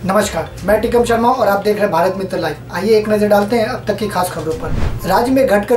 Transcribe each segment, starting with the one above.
नमस्कार, मैं टिकम शर्मा और आप देख रहे हैं भारत मित्र लाइव। आइए एक नजर डालते हैं अब तक की खास खबरों पर। राज्य में घटकर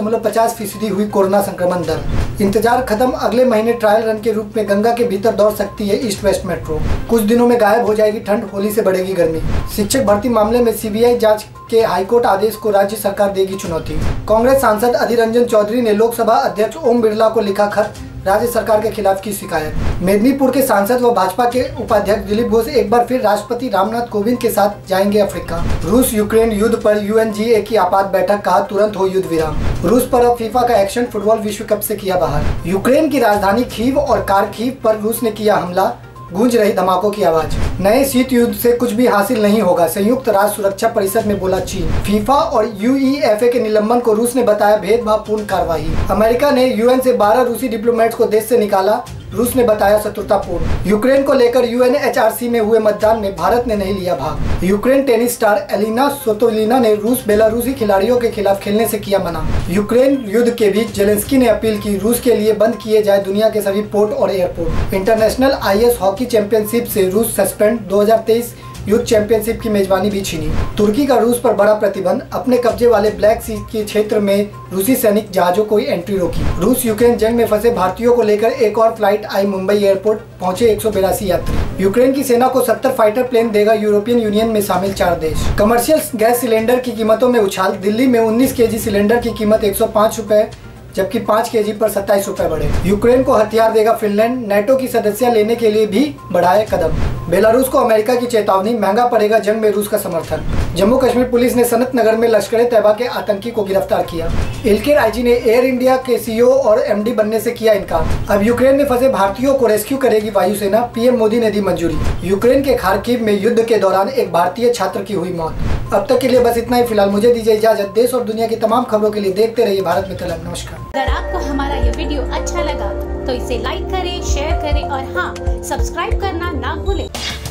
0.50% हुई कोरोना संक्रमण दर। इंतजार खत्म, अगले महीने ट्रायल रन के रूप में गंगा के भीतर दौड़ सकती है ईस्ट वेस्ट मेट्रो। कुछ दिनों में गायब हो जाएगी ठंड, होली से बढ़ेगी गर्मी। शिक्षक भर्ती मामले में सीबीआई जांच के हाईकोर्ट आदेश को राज्य सरकार देगी चुनौती। कांग्रेस सांसद अधीर रंजन चौधरी ने लोकसभा अध्यक्ष ओम बिरला को लिखा खत, राज्य सरकार के खिलाफ की शिकायत। मेदिनीपुर के सांसद व भाजपा के उपाध्यक्ष दिलीप घोष एक बार फिर राष्ट्रपति रामनाथ कोविंद के साथ जाएंगे अफ्रीका। रूस यूक्रेन युद्ध पर यूएनजीए की आपात बैठक, कहा तुरंत हो युद्ध विराम। रूस पर अब फीफा का एक्शन, फुटबॉल विश्व कप से किया बाहर। यूक्रेन की राजधानी कीव और कारकीव पर रूस ने किया हमला, गूंज रही धमाकों की आवाज। नए शीत युद्ध से कुछ भी हासिल नहीं होगा, संयुक्त राष्ट्र सुरक्षा परिषद में बोला चीन। फीफा और यूईएफए के निलंबन को रूस ने बताया भेदभावपूर्ण कार्रवाई। अमेरिका ने यूएन से 12 रूसी डिप्लोमेट्स को देश से निकाला, रूस ने बताया शत्रुतापूर्ण। यूक्रेन को लेकर यूएनएचआरसी में हुए मतदान में भारत ने नहीं लिया भाग। Ukraine tennis star Elina Svitolina ने रूस बेलारूसी खिलाड़ियों के खिलाफ खेलने से किया मना। यूक्रेन युद्ध के बीच जेलेंस्की ने अपील की, रूस के लिए बंद किए जाए दुनिया के सभी पोर्ट और airport. International ice hockey championship से रूस सस्पेंड, 2023 युद्ध चैंपियनशिप की मेजबानी भी छीनी। तुर्की का रूस पर बड़ा प्रतिबंध, अपने कब्जे वाले ब्लैक सी के क्षेत्र में रूसी सैनिक जहाजों को एंट्री रोकी। रूस यूक्रेन जंग में फंसे भारतीयों को लेकर एक और फ्लाइट आई, मुंबई एयरपोर्ट पहुंचे 182 यात्री। यूक्रेन की सेना को 70 फाइटर प्लेन देगा यूरोपियन यूनियन में शामिल 4 देश। कमर्शियल गैस सिलेंडर की कीमतों में उछाल, दिल्ली में 19 केजी सिलेंडर की कीमत 105 रुपए, जबकि 5 केजी पर 27 रुपए बढ़े। यूक्रेन को हथियार देगा फिनलैंड, नेटो की सदस्य लेने के लिए भी बढ़ाए कदम। बेलारूस को अमेरिका की चेतावनी, महंगा पड़ेगा जंग में रूस का समर्थन। जम्मू कश्मीर पुलिस ने सनत नगर में लश्कर तैयबा के आतंकी को गिरफ्तार किया। इल्केर आईजी ने एयर इंडिया के सीईओ और एमडी बनने से किया इनकार। अब यूक्रेन में फंसे भारतीयों को रेस्क्यू करेगी वायुसेना, पीएम मोदी ने दी मंजूरी। यूक्रेन के खार्किव में युद्ध के दौरान एक भारतीय छात्र की हुई मौत। अब तक के लिए बस इतना ही। फिलहाल मुझे दीजिए इजाजत। देश और दुनिया की तमाम खबरों के लिए देखते रहिए भारत मित्र लाइव। नमस्कार। अगर आपको हमारा ये वीडियो अच्छा लगा तो इसे लाइक करें, शेयर करें और हाँ, सब्सक्राइब करना ना भूलें।